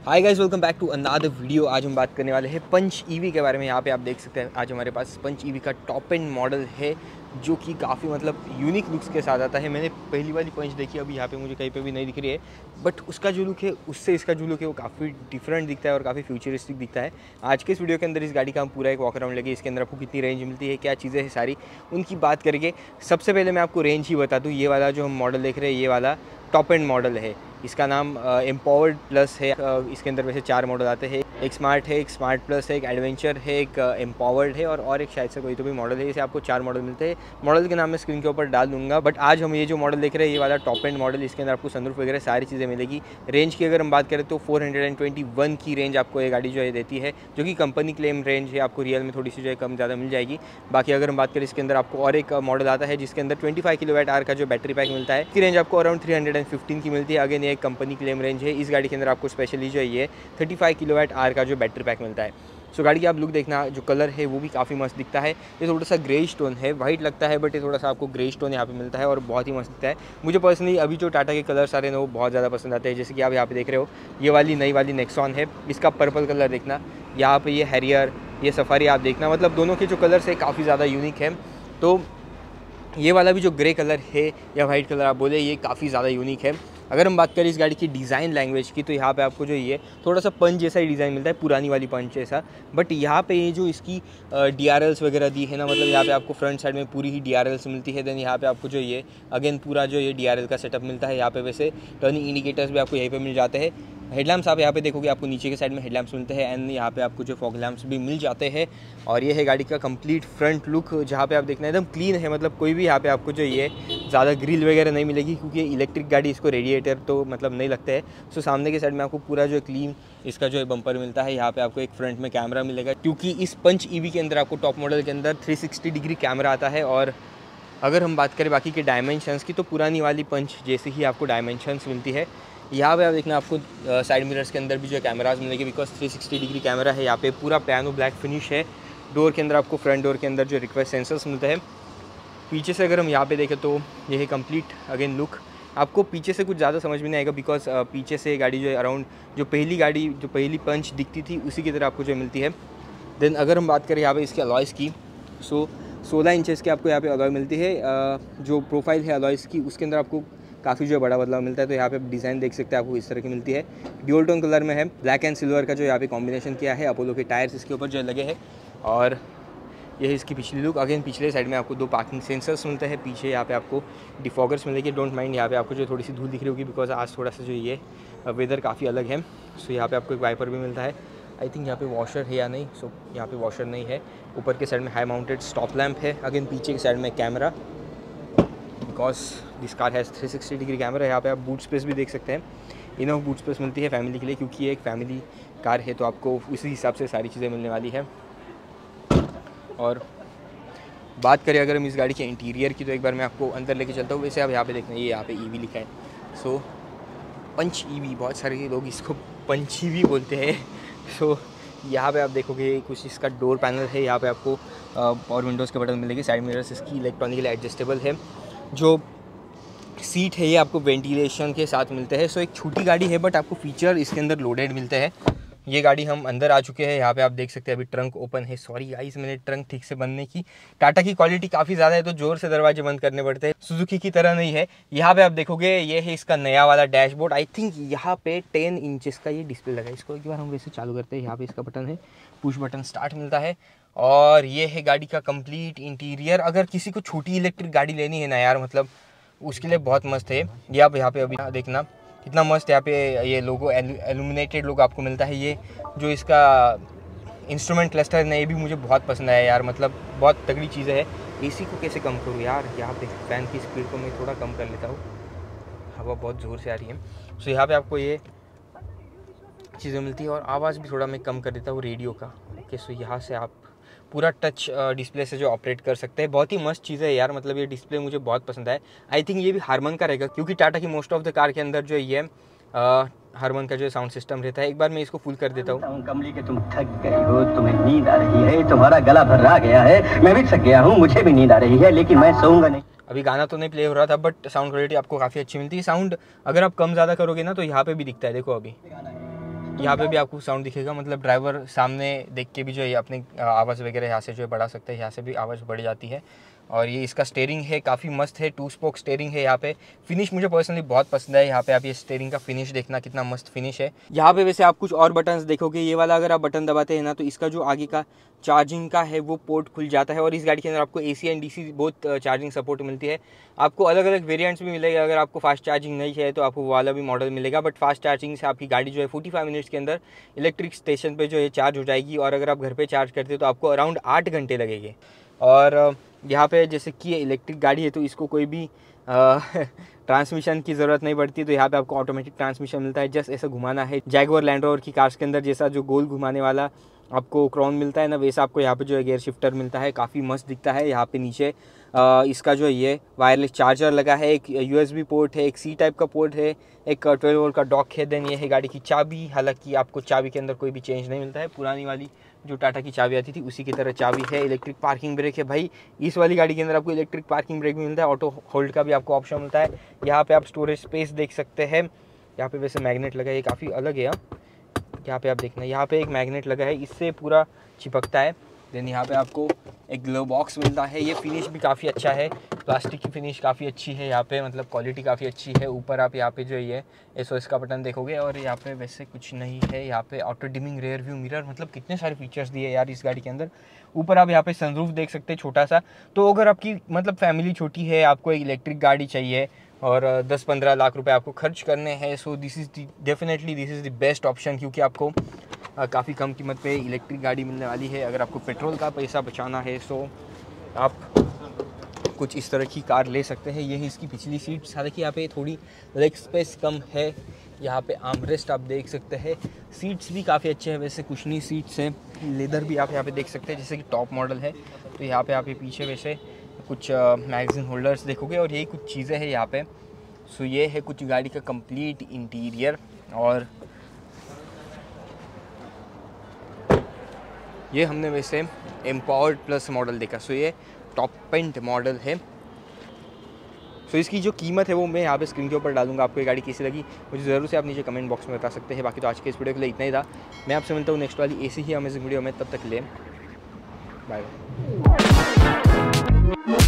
Hi guys, welcome back to another video. आज हम बात करने वाले हैं पंच ईवी के बारे में। यहाँ पे आप देख सकते हैं आज हमारे पास पंच ईवी का टॉप एंड मॉडल है जो कि काफ़ी यूनिक लुक्स के साथ आता है। मैंने पहली वाली पंच देखी, अभी यहाँ पे मुझे कहीं पे भी नहीं दिख रही है, बट उसका जो लुक है उससे इसका जो लुक है वो काफ़ी डिफरेंट दिखता है और काफ़ी फ्यूचरिस्टिक दिखता है। आज के इस वीडियो के अंदर इस गाड़ी का हम पूरा एक वॉक अराउंड लेंगे। इसके अंदर आपको कितनी रेंज मिलती है, क्या चीज़ें हैं, सारी उनकी बात करके सबसे पहले मैं आपको रेंज ही बता दूँ। ये वाला जो हम मॉडल देख रहे हैं ये वाला टॉप एंड मॉडल है। इसका नाम एम्पावर्ड प्लस है। इसके अंदर वैसे 4 मॉडल आते हैं, एक स्मार्ट है, एक स्मार्ट प्लस है, एक एडवेंचर है, एक एम्पावर्ड है और एक शायद से कोई तो भी मॉडल है। इसे आपको 4 मॉडल मिलते हैं। मॉडल के नाम मैं स्क्रीन के ऊपर डाल दूंगा, बट आज हम ये जो मॉडल देख रहे हैं ये वाला टॉप एंड मॉडल, इसके अंदर आपको सनरूफ वगैरह सारी चीज़ें मिलेगी। रेंज की अगर हम बात करें तो 421 की रेंज आपको ये गाड़ी जो है देती है, जो कि कंपनी क्लेम रेंज है। आपको रियल में थोड़ी सी जो है कम ज़्यादा मिल जाएगी। बाकी अगर हम बात करें इसके अंदर आपको और एक मॉडल आता है जिसके अंदर 25 kWh का जो बैटरी पैक मिलता है। इसकी रेंज आपको अराउंड 315 की मिलती है। अगेन ये कंपनी क्लेम रेंज है। इस गाड़ी के अंदर आपको स्पेशली जो है ये 35 kWh का जो बैटरी पैक मिलता है। सो गाड़ी की आप लुक देखना, जो कलर है वो भी काफ़ी मस्त दिखता है। ये थोड़ा सा ग्रे स्टोन है, वाइट लगता है बट ये थोड़ा सा आपको ग्रे स्टोन यहाँ पे मिलता है और बहुत ही मस्त दिखता है। मुझे पर्सनली अभी जो टाटा के कलर सारे हैं वो बहुत ज़्यादा पसंद आते हैं। जैसे कि आप यहाँ पे देख रहे हो ये वाली नई वाली नेक्सॉन है, इसका पर्पल कलर देखना। यहाँ पे ये हैरियर, ये सफारी आप देखना, मतलब दोनों के जो कलर्स है काफ़ी ज़्यादा यूनिक है। तो ये वाला भी जो ग्रे कलर है या वाइट कलर आप बोले, ये काफ़ी ज़्यादा यूनिक है। अगर हम बात करें इस गाड़ी की डिज़ाइन लैंग्वेज की तो यहाँ पे आपको जो ये थोड़ा सा पंच जैसा ही डिज़ाइन मिलता है, पुरानी वाली पंच जैसा। बट यहाँ पे ये जो इसकी DRLs वगैरह दी है ना, मतलब यहाँ पे आपको फ्रंट साइड में पूरी ही DRLs मिलती है। देन यहाँ पे आपको जो ये अगेन पूरा जो ये DRL का सेटअप मिलता है। यहाँ पे वैसे टर्निंग इंडिकेटर्स भी आपको यहीं पे मिल जाते हैं। हेडलैम्प्स आप यहाँ पे देखोगे आपको नीचे के साइड में हेडलैम्प्स मिलते हैं एंड यहाँ पे आपको जो फॉग लैम्प्स भी मिल जाते हैं। और ये है गाड़ी का कंप्लीट फ्रंट लुक, जहाँ पे आप देखना एकदम क्लीन है। मतलब कोई भी यहाँ पे आपको जो ये ज़्यादा ग्रिल वगैरह नहीं मिलेगी, क्योंकि इलेक्ट्रिक गाड़ी, इसको रेडिएटर तो मतलब नहीं लगते है। सो सामने के साइड में आपको पूरा जो क्लीन इसका जो है बम्पर मिलता है। यहाँ पे आपको एक फ्रंट में कैमरा मिलेगा, क्योंकि इस पंच ईवी के अंदर आपको टॉप मॉडल के अंदर 360 डिग्री कैमरा आता है। और अगर हम बात करें बाकी के डायमेंशंस की तो पुरानी वाली पंच जैसे ही आपको डायमेंशंस मिलती है। यहाँ पे आप देखना आपको साइड मिरर्स के अंदर भी जो कैमराज मिलेंगे, बिकॉज 360 डिग्री कैमरा है। यहाँ पे पूरा पियानो ब्लैक फिनिश है। डोर के अंदर आपको फ्रंट डोर के अंदर जो रिक्वेस्ट सेंसर्स मिलते हैं। पीछे से अगर हम यहाँ पे देखें तो ये है कंप्लीट अगेन लुक। आपको पीछे से कुछ ज़्यादा समझ में नहीं आएगा, बिकॉज पीछे से गाड़ी जो है अराउंड जो पहली पंच दिखती थी उसी की तरह आपको जो मिलती है। देन अगर हम बात करें यहाँ पे इसके अलॉयज़ की, सो 16 इंचेस के आपको यहाँ पे अलॉय मिलती है। जो प्रोफाइल है अलॉयज़ की उसके अंदर आपको काफ़ी जो बड़ा बदलाव मिलता है। तो यहाँ पे डिज़ाइन देख सकते हैं आपको इस तरह की मिलती है। ड्यूल टोन कलर में है, ब्लैक एंड सिल्वर का जो यहाँ पे कॉम्बिनेशन किया है। अपोलो के टायर्स इसके ऊपर जो लगे हैं और यह है इसकी पिछली लुक। अगेन पिछले साइड में आपको 2 पार्किंग सेंसर्स मिलते हैं। पीछे यहाँ पे आपको डिफॉगर्स मिलेंगे। डोंट माइंड, यहाँ पे आपको जो थोड़ी सी धूल दिख रही होगी, बिकॉज आज थोड़ा सा जो ये वेदर काफ़ी अलग है। सो यहाँ पे आपको एक वाइपर भी मिलता है। आई थिंक यहाँ पे वॉशर है या नहीं, सो यहाँ पे वॉशर नहीं है। ऊपर के साइड में हाई माउंटेड स्टॉप लैम्प है। अगेन पीछे के साइड में camera, because this car has 360 degree camera. यहाँ पे आप बूट स्पेस भी देख सकते हैं। इनफ बूट स्पेस मिलती है फैमिली के लिए, क्योंकि ये एक फैमिली कार है तो आपको उसी हिसाब से सारी चीज़ें मिलने वाली है। और बात करें अगर हम इस गाड़ी के इंटीरियर की तो एक बार मैं आपको अंदर लेके चलता हूँ। वैसे आप यहाँ पे देखना, ये यहाँ पे ईवी लिखा है। सो पंच ईवी, बहुत सारे लोग इसको पंच ईवी बोलते हैं। सो यहाँ पे आप देखोगे कुछ इसका डोर पैनल है। यहाँ पे आपको और विंडोज़ के बटन मिलेंगे। साइड मिरर्स इसकी इलेक्ट्रॉनिकली एडजस्टेबल है। जो सीट है ये आपको वेंटिलेशन के साथ मिलते हैं। सो एक छोटी गाड़ी है बट आपको फीचर इसके अंदर लोडेड मिलते हैं। ये गाड़ी हम अंदर आ चुके हैं। यहाँ पे आप देख सकते हैं अभी ट्रंक ओपन है। सॉरी गाइस, मैंने ट्रंक ठीक से बंद नहीं की। टाटा की क्वालिटी काफ़ी ज़्यादा है तो ज़ोर से दरवाजे बंद करने पड़ते हैं, सुजुकी की तरह नहीं है। यहाँ पे आप देखोगे ये है इसका नया वाला डैशबोर्ड। आई थिंक यहाँ पे 10 इंचेस का ये डिस्प्ले लगा है। इसको एक बार हम वैसे चालू करते हैं। यहाँ पे इसका बटन है, पुश बटन स्टार्ट मिलता है। और ये है गाड़ी का कंप्लीट इंटीरियर। अगर किसी को छोटी इलेक्ट्रिक गाड़ी लेनी है ना यार, मतलब उसके लिए बहुत मस्त है। ये आप यहाँ पे अभी देखना कितना मस्त यहाँ पे ये लोगो एल्यूमिनेटेड लोगो आपको मिलता है। ये जो इसका इंस्ट्रूमेंट क्लस्टर है ये भी मुझे बहुत पसंद आया यार, मतलब बहुत तगड़ी चीज़ है। एसी को कैसे कम करूँ यार, यहाँ पे फैन की स्पीड को मैं थोड़ा कम कर लेता हूँ, हवा बहुत ज़ोर से आ रही है। सो यहाँ पे आपको ये चीज़ें मिलती है और आवाज़ भी थोड़ा मैं कम कर देता हूँ रेडियो का। ओके, सो यहाँ से आप पूरा टच डिस्प्ले से जो ऑपरेट कर सकते हैं। बहुत ही मस्त चीज़ है यार, मतलब ये डिस्प्ले मुझे बहुत पसंद है। आई थिंक ये भी हारमन का रहेगा, क्योंकि टाटा की मोस्ट ऑफ द कार के अंदर जो ये हारमन का जो साउंड सिस्टम रहता है। एक बार मैं इसको फुल कर देता हूँ। कमली के तुम थक गई हो, तुम्हें नींद आ रही है, तुम्हारा गला भर्रा गया है, मैं भी थक गया हूँ, मुझे भी नींद आ रही है, लेकिन मैं सोऊंगा नहीं। अभी गाना तो नहीं प्ले हो रहा था बट साउंड क्वालिटी आपको काफ़ी अच्छी मिलती है। साउंड अगर आप कम ज़्यादा करोगे ना तो यहाँ पे भी दिखता है, देखो अभी यहाँ पे भी आपको साउंड दिखेगा, मतलब ड्राइवर सामने देख के भी जो है अपनी आवाज़ वगैरह यहाँ से जो है बढ़ा सकता है, यहाँ से भी आवाज़ बढ़ जाती है। और ये इसका स्टीयरिंग है, काफ़ी मस्त है, 2 स्पोक स्टीयरिंग है। यहाँ पे फिनिश मुझे पर्सनली बहुत पसंद है। यहाँ पे आप ये स्टीयरिंग का फिनिश देखना, कितना मस्त फिनिश है। यहाँ पे वैसे आप कुछ और बटन्स देखोगे, ये वाला अगर आप बटन दबाते हैं ना तो इसका जो आगे का चार्जिंग का है वो पोर्ट खुल जाता है। और इस गाड़ी के अंदर आपको AC एंड DC बहुत चार्जिंग सपोर्ट मिलती है। आपको अलग अलग वेरिएंट्स भी मिलेगा। अगर आपको फास्ट चार्जिंग नहीं है तो आपको वो वाला भी मॉडल मिलेगा, बट फास्ट चार्जिंग से आपकी गाड़ी जो है 45 मिनट्स के अंदर इलेक्ट्रिक स्टेशन पे जो है चार्ज हो जाएगी। और अगर आप घर पे चार्ज करते हो तो आपको अराउंड 8 घंटे लगेंगे। और यहाँ पे जैसे कि ये इलेक्ट्रिक गाड़ी है तो इसको कोई भी ट्रांसमिशन की ज़रूरत नहीं पड़ती, तो यहाँ पे आपको ऑटोमेटिक ट्रांसमिशन मिलता है। जस्ट ऐसा घुमाना है। जैगुआर लैंड रोवर की कार्स के अंदर जैसा जो गोल घुमाने वाला आपको क्राउन मिलता है ना, वैसा आपको यहाँ पे जो है गियर शिफ्टर मिलता है। काफ़ी मस्त दिखता है। यहाँ पे नीचे इसका जो ये वायरलेस चार्जर लगा है, एक USB पोर्ट है, एक C टाइप का पोर्ट है, एक 12 वोल्ट का डॉक है। देन ये है गाड़ी की चाबी। हालांकि आपको चाबी के अंदर कोई भी चेंज नहीं मिलता है, पुरानी वाली जो टाटा की चाबी आती थी उसी की तरह चाबी है। इलेक्ट्रिक पार्किंग ब्रेक है भाई, इस वाली गाड़ी के अंदर आपको इलेक्ट्रिक पार्किंग ब्रेक भी मिलता है। ऑटो होल्ड का भी आपको ऑप्शन मिलता है। यहाँ पे आप स्टोरेज स्पेस देख सकते हैं। यहाँ पे वैसे मैग्नेट लगा है, ये काफ़ी अलग है। यहाँ पे आप देखना, यहाँ पे एक मैग्नेट लगा है, इससे पूरा चिपकता है। देन यहाँ पे आपको एक ग्लो बॉक्स मिलता है। ये फिनिश भी काफ़ी अच्छा है, प्लास्टिक की फिनिश काफ़ी अच्छी है यहाँ पे, मतलब क्वालिटी काफ़ी अच्छी है। ऊपर आप यहाँ पे जो ये SOS का बटन देखोगे। और यहाँ पे वैसे कुछ नहीं है। यहाँ पे auto dimming rear view mirror, मतलब कितने सारे फीचर्स दिए यार इस गाड़ी के अंदर। ऊपर आप यहाँ पे सनरूफ देख सकते हैं छोटा सा। तो अगर आपकी मतलब फैमिली छोटी है, आपको एक इलेक्ट्रिक गाड़ी चाहिए और 10-15 लाख रुपए आपको खर्च करने हैं, so this is definitely this is the best option, क्योंकि आपको काफ़ी कम कीमत पे इलेक्ट्रिक गाड़ी मिलने वाली है। अगर आपको पेट्रोल का पैसा बचाना है सो आप कुछ इस तरह की कार ले सकते हैं। ये है इसकी पिछली सीट्स। हालांकि यहाँ पे थोड़ी लेग स्पेस कम है। यहाँ पे आर्मरेस्ट आप देख सकते हैं। सीट्स भी काफ़ी अच्छे हैं, वैसे कुशनी सीट्स हैं। लेदर भी आप यहाँ पे देख सकते हैं, जैसे कि टॉप मॉडल है। तो यहाँ पे आप ये पीछे वैसे कुछ मैगज़ीन होल्डर्स देखोगे और यही कुछ चीज़ें हैं यहाँ पे। सो ये है कुछ गाड़ी का कंप्लीट इंटीरियर। और ये हमने वैसे एम्पावर्ड प्लस मॉडल देखा। सो ये टॉप एंड मॉडल है। सो इसकी जो कीमत है वो मैं यहाँ पे स्क्रीन के ऊपर डालूंगा। आपको ये गाड़ी कैसी लगी मुझे ज़रूर से आप नीचे कमेंट बॉक्स में बता सकते हैं। बाकी तो आज के इस वीडियो के लिए इतना ही था। मैं आपसे मिलता हूँ नेक्स्ट वाली ऐसी ही अमेजिंग वीडियो में। तब तक ले बाय।